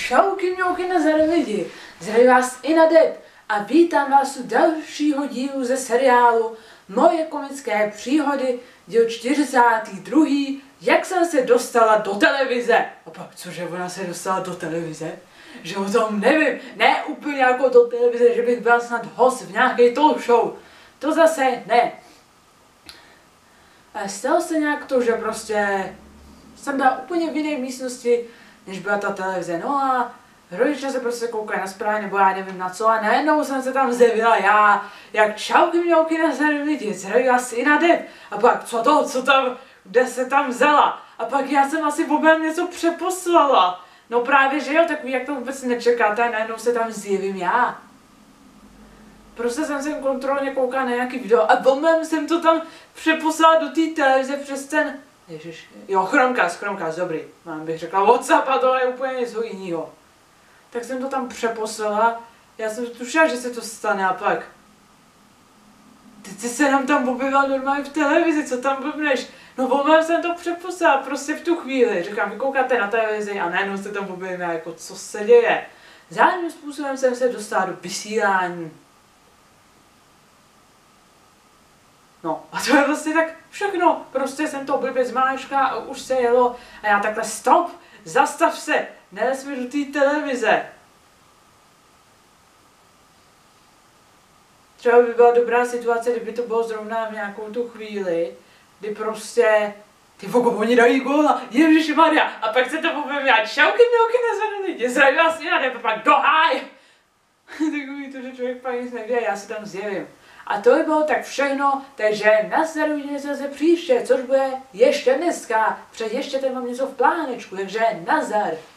Čauky mňouky nazdar lidi, zdravím vás i na deb a vítám vás u dalšího dílu ze seriálu Moje komické příhody, díl 42. Jak jsem se dostala do televize. A pak, cože ona se dostala do televize? Že o tom nevím, ne úplně jako do televize, že bych byl snad host v nějaké talk show. To zase ne. Ale stalo se nějak to, že prostě jsem byla úplně v jiné místnosti, než byla ta televize. No a rodiče se prostě koukají na zprávy, nebo já nevím na co, a najednou jsem se tam zjevila já, jak čauky mňouky na zdraví lidi, zdraví asi i na deb. A pak co tam, kde se tam vzala? A pak já jsem asi obém něco přeposlala. No právě, že jo, takový, jak to vůbec nečekáte, a najednou se tam zjevím já. Prostě jsem se kontrolně koukala na nějaký video a obém jsem to tam přeposlala do té televize přes ten, ježiš, jo, Chromecast, dobrý, mám bych řekla WhatsApp, a to je úplně něco jiného. Tak jsem to tam přeposlala, já jsem tušila, že se to stane, a pak teď se nám tam objevila normálně v televizi, co tam blbneš? No volem jsem to přeposlala prostě v tu chvíli, říkám, vy koukáte na televizi a najednou se tam objevíme, jako co se děje. Zájemným způsobem jsem se dostala do vysílání. No a to je vlastně tak všechno, prostě jsem to blbě zmáčkla a už se jelo a já takhle stop, zastav se, nelez mi do té televize. Třeba by byla dobrá situace, kdyby to bylo zrovna v nějakou tu chvíli, kdy prostě ty vogo, oni dají góla, ježišmarja, a pak se to povím já, čauky mňouky nazvané lidi, zdraví vás i na deb, a pak doháj. Takový to, že člověk pak nic neví, já se tam zjevím. A to by bylo tak všechno, takže nazdar, uvidíme se zase příště, což bude ještě dneska, před ještě tady mám něco v plánečku, takže nazdar.